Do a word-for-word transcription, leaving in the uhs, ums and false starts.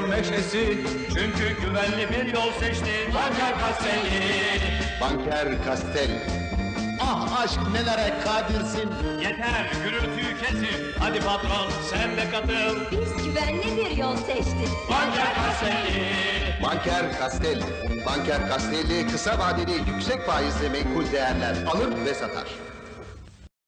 Seviyorum neşesi, çünkü güvenli bir yol seçti. Banker Castelli. Banker Castelli. Ah aşk nelere kadirsin. Yeter gürültüyü kesin. Hadi patron sen de katıl. Biz güvenli bir yol seçtik. Banker Castelli. Banker Castelli. Banker Castelli kısa vadeli yüksek faizli menkul değerler alır ve satar.